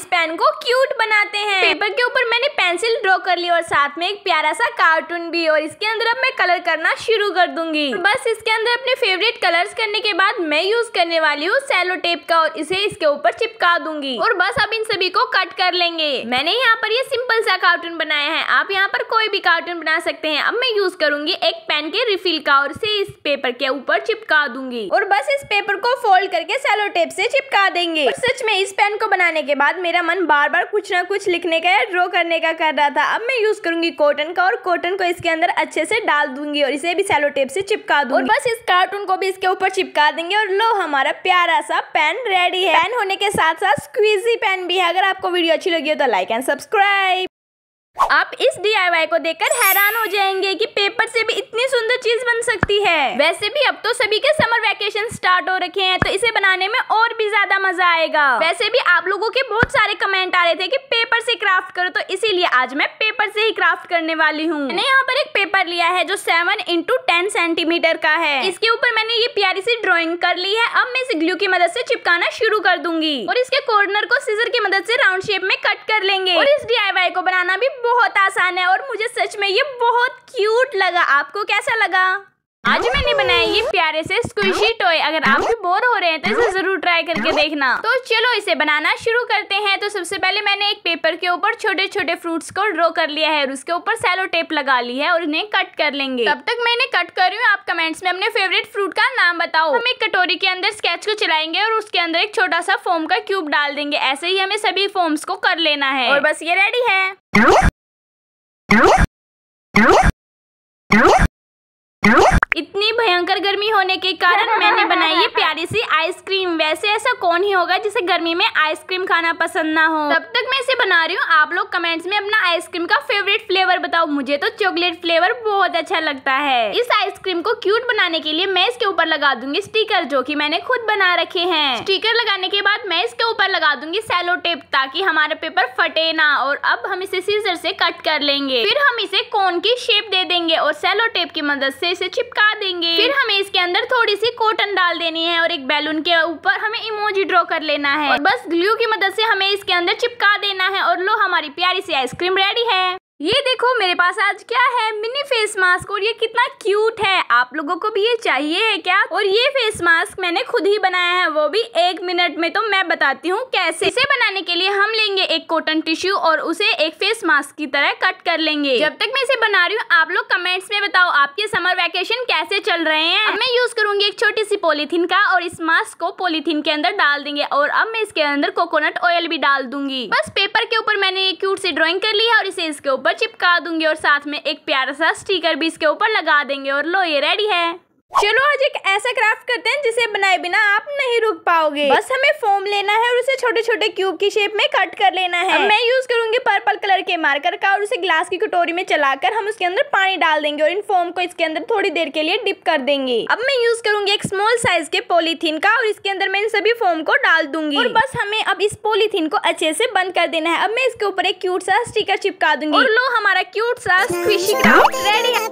Pen को cute बनाते हैं। पेपर के ऊपर मैंने पेंसिल ड्रॉ कर ली और साथ में एक प्यारा सा कार्टून भी, और इसके अंदर अब मैं कलर करना शुरू कर दूंगी। बस इसके अंदर अपने फेवरेट कलर्स करने के बाद मैं यूज करने वाली हूँ सेलो टेप का, और इसे इसके ऊपर चिपका दूंगी। और बस अब इन सभी को कट कर लेंगे। मैंने यहाँ पर ये सिंपल सा कार्टून बनाया है, आप यहाँ पर कोई भी कार्टून बना सकते हैं। अब मैं यूज करूंगी एक पेन के रिफिल का, और इसे इस पेपर के ऊपर चिपका दूंगी। और बस इस पेपर को फोल्ड करके सेलो टेप से चिपका देंगे। और सच में इस पेन को बनाने के बाद मेरा मन बार बार कुछ ना कुछ लिखने का या ड्रॉ करने का कर रहा था। अब मैं यूज करूंगी कॉटन का, और कॉटन को इसके अंदर अच्छे से डाल दूंगी और इसे भी सेलो टेप से चिपका दूंगी। और बस इस कार्टून को भी इसके ऊपर चिपका देंगे, और लो हमारा प्यारा सा पेन रेडी है। पेन होने के साथ साथ स्क्वीजी पेन भी है। अगर आपको वीडियो अच्छी लगी हो तो लाइक एंड सब्सक्राइब। आप इस DIY को देखकर हैरान हो जाएंगे कि पेपर से भी इतनी सुंदर चीज बन सकती है। वैसे भी अब तो सभी के समर वैकेशन स्टार्ट हो रखे हैं, तो इसे बनाने में और भी ज्यादा मजा आएगा। वैसे भी आप लोगों के बहुत सारे कमेंट आ रहे थे कि पेपर से क्राफ्ट करो, तो इसीलिए आज मैं पेपर से ही क्राफ्ट करने वाली हूँ। मैंने यहाँ पर एक पेपर लिया है जो 7x10 सेंटीमीटर का है। इसके ऊपर मैंने ये प्यारी सी ड्रॉइंग कर ली है। अब मैं इसे ग्लू की मदद से चिपकाना शुरू कर दूंगी, और इसके कॉर्नर को सीजर की मदद से राउंड शेप में कट कर लेंगे। और इस DIY को बनाना भी बहुत आसान है, और मुझे सच में ये बहुत क्यूट लगा। आपको कैसा लगा? आज मैंने बनाया ये प्यारे से स्क्विशी टॉय। अगर आप भी बोर हो रहे हैं तो इसे जरूर ट्राई करके देखना। तो चलो इसे बनाना शुरू करते हैं। तो सबसे पहले मैंने एक पेपर के ऊपर छोटे छोटे फ्रूट्स को ड्रॉ कर लिया है, और उसके ऊपर सेलो टेप लगा ली है, और उन्हें कट कर लेंगे। तब तक मैंने कट कर रही हूँ। आप कमेंट्स में अपने फेवरेट फ्रूट का नाम बताओ। हम एक कटोरी के अंदर स्केच को चलाएंगे और उसके अंदर एक छोटा सा फोम का क्यूब डाल देंगे। ऐसे ही हमें सभी फोम्स को कर लेना है, और बस ये रेडी है। इतनी भयंकर गर्मी होने के कारण मैंने बनाई ये प्यारी सी आइसक्रीम। वैसे ऐसा कौन ही होगा जिसे गर्मी में आइसक्रीम खाना पसंद ना हो। तब तक मैं इसे बना रही हूँ। आप लोग कमेंट्स में अपना आइसक्रीम का फेवरेट फ्लेवर बताओ। मुझे तो चॉकलेट फ्लेवर बहुत अच्छा लगता है। इस आइसक्रीम को क्यूट बनाने के लिए मैं इसके ऊपर लगा दूंगी स्टिकर, जो कि मैंने खुद बना रखे हैं। स्टिकर लगाने के बाद मैं इसके ऊपर लगा दूंगी सेलो टेप, ताकि हमारा पेपर फटे ना। और अब हम इसे सीजर से कट कर लेंगे। फिर हम इसे कोन की शेप दे देंगे और सेलो टेप की मदद से इसे चिपका देंगे। फिर हमें इसके अंदर थोड़ी सी कॉटन डाल देनी है, और एक बैलून के ऊपर हमें इमोजी ड्रॉ कर लेना है, और बस ग्लू की मदद से हमें इसके अंदर चिपका देना है। और लो हमारी प्यारी सी आइसक्रीम रेडी है। ये देखो मेरे पास आज क्या है, मिनी फेस मास्क, और ये कितना क्यूट है। आप लोगों को भी ये चाहिए है क्या? और ये फेस मास्क मैंने खुद ही बनाया है, वो भी 1 मिनट में। तो मैं बताती हूँ कैसे। इसे बनाने के लिए हम लेंगे एक कॉटन टिश्यू और उसे एक फेस मास्क की तरह कट कर लेंगे। जब तक मैं इसे बना रही हूँ आप लोग कमेंट्स में बताओ आपके समर वैकेशन कैसे चल रहे हैं। अब मैं यूज करूंगी एक छोटी सी पॉलीथीन का, और इस मास्क को पॉलीथीन के अंदर डाल देंगे। और अब मैं इसके अंदर कोकोनट ऑयल भी डाल दूंगी। बस पेपर के ऊपर मैंने एक क्यूट सी ड्रॉइंग कर ली है, और इसे इसके ऊपर चिपका दूंगी, और साथ में एक प्यारा सा स्टिकर भी इसके ऊपर लगा देंगे। और लो ये रेडी है। चलो आज एक ऐसा क्राफ्ट करते हैं जिसे बनाए बिना आप नहीं रुक पाओगे। बस हमें फोम लेना है और उसे छोटे छोटे क्यूब की शेप में कट कर लेना है। अब मैं यूज करूंगी पर्पल कलर के मार्कर का, और उसे ग्लास की कटोरी में चलाकर हम उसके अंदर पानी डाल देंगे, और इन फोम को इसके अंदर थोड़ी देर के लिए डिप कर देंगे। अब मैं यूज करूंगी एक स्मॉल साइज के पॉलीथीन का, और इसके अंदर मैं इन सभी फोम को डाल दूंगी। और बस हमें अब इस पॉलीथीन को अच्छे से बंद कर देना है। अब मैं इसके ऊपर एक क्यूट सा स्टिकर चिपका दूंगी, और लो हमारा क्यूट सा स्क्विशी क्राफ्ट रेडी है।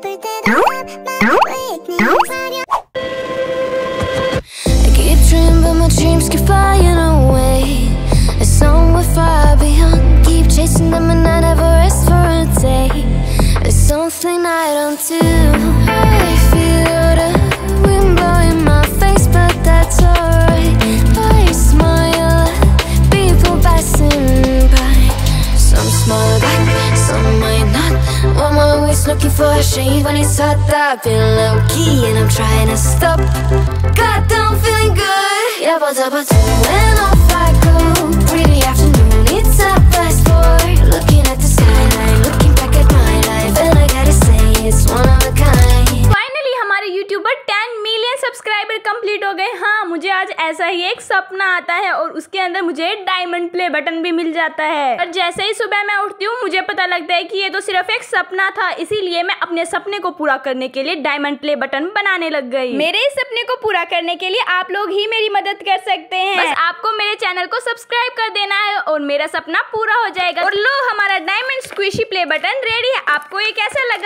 But my dreams keep flying away. It's somewhere far beyond. Keep chasing them and I never rest for a day. There's something I don't do. I feel the wind blowing my face, but that's alright. I smile at people passing by. Some smile back, some might not. I'm always looking for a shade when it's hot. I've been low key and I'm trying to stop. God, I'm feeling good. Yeah, but when off I go. Pretty afternoon, it's 4:30. Looking at the skyline, looking back at my life, and I gotta say it's one of a kind. Finally हमारे YouTuber 10 million subscriber complete हो गए। हाँ, मुझे आज ऐसा ही एक सपना आता है, और उसके अंदर मुझे डायमंड प्ले बटन भी मिल जाता है। और जैसे ही सुबह मैं उठती हूँ मुझे पता लगता है कि ये तो सिर्फ एक सपना था, इसीलिए मैं अपने सपने को पूरा करने के लिए डायमंड प्ले बटन बनाने लग गई। मेरे इस सपने को पूरा करने के लिए आप लोग ही मेरी मदद कर सकते हैं। बस आपको मेरे चैनल को सब्सक्राइब कर देना है, और मेरा सपना पूरा हो जाएगा। और लो हमारा diamond squishy play button ready है। आपको ये कैसा लगा?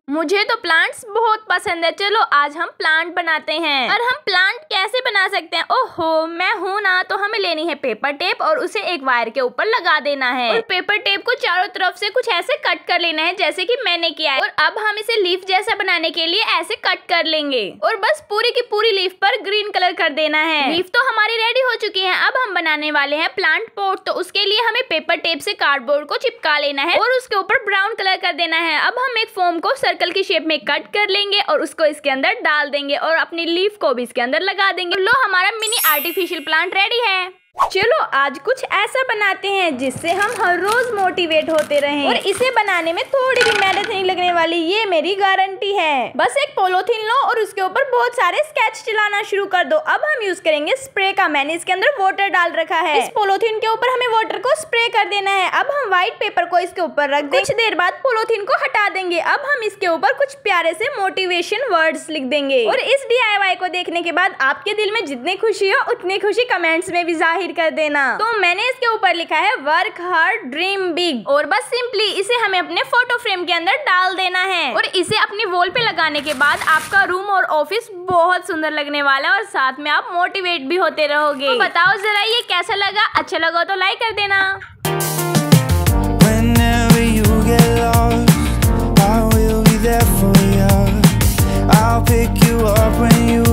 मुझे तो प्लांट्स बहुत पसंद है। चलो आज हम प्लांट बनाते हैं। और हम प्लांट कैसे बना सकते हैं? ओहो, मैं हूँ ना, तो हमें लेनी है पेपर टेप और उसे एक वायर के ऊपर लगा देना है। और पेपर टेप को चारों तरफ से कुछ ऐसे कट कर लेना है जैसे कि मैंने किया है। और अब हम इसे लीफ जैसा बनाने के लिए ऐसे कट कर लेंगे और बस पूरी की पूरी लीफ पर ग्रीन कलर कर देना है। लीफ तो हमारी रेडी हो चुकी है। अब हम बनाने वाले हैं प्लांट पॉट। तो उसके लिए हमें पेपर टेप से कार्डबोर्ड को चिपका लेना है और उसके ऊपर ब्राउन कलर कर देना है। अब हम एक फोम को सर्कल की शेप में कट कर लेंगे और उसको इसके अंदर डाल देंगे और अपनी लीफ को भी इसके अंदर लगा देंगे। लो, हमारा मिनी आर्टिफिशियल प्लांट रेडी है। चलो आज कुछ ऐसा बनाते हैं जिससे हम हर रोज मोटिवेट होते रहें और इसे बनाने में थोड़ी भी मेहनत नहीं लगने वाली, ये मेरी गारंटी है। बस एक पॉलीथिन लो और उसके ऊपर बहुत सारे स्केच चलाना शुरू कर दो। अब हम यूज करेंगे स्प्रे का। मैंने इसके अंदर वाटर डाल रखा है। इस पॉलीथिन के ऊपर हमें वाटर को स्प्रे कर देना है। अब हम व्हाइट पेपर को इसके ऊपर रख देंगे। कुछ देर बाद पॉलीथिन को हटा देंगे। अब हम इसके ऊपर कुछ प्यारे से मोटिवेशन वर्ड्स लिख देंगे। और इस DIY को देखने के बाद आपके दिल में जितनी खुशी हो उतनी खुशी कमेंट्स में भी जाहिर कर देना। तो मैंने इसके ऊपर लिखा है वर्क हार्ड ड्रीम बिग। और बस सिंपली इसे हमें अपने फोटो फ्रेम के अंदर डाल देना है। और इसे अपनी वॉल पे लगाने के बाद आपका रूम और ऑफिस बहुत सुंदर लगने वाला है और साथ में आप मोटिवेट भी होते रहोगे। तो बताओ जरा ये कैसा लगा? अच्छा लगा तो लाइक कर देना। Whenever you get lost, I will be there for you. I'll pick you up when you